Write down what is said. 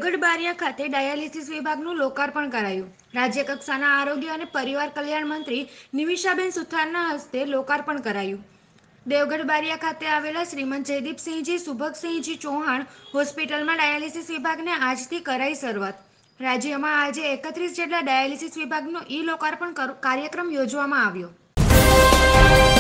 દેવગઢ બારિયા ખાતે ડાયાલિસિસ વિભાગનું લોકાર્પણ કરાયું. રાજ્ય કક્ષાના આરોગ્ય અને પરિવાર કલ્યાણ મંત્રી નિમિષાબેન સુથારના હસ્તે લોકાર્પણ કરાયું. દેવગઢ બારિયા ખાતે આવેલા શ્રીમંત જયદીપસિંહજી સુભગસિંહજી ચૌહાણ હોસ્પિટલમાં ડાયાલિસિસ વિભાગને આજથી કરાઈ શરૂઆત. રાજ્યમાં આજે 31 જેટલા ડાયાલિસિસ વિભાગનો ઈ લોકાર્પણ કાર્યક્રમ યોજવામાં આવ્યો.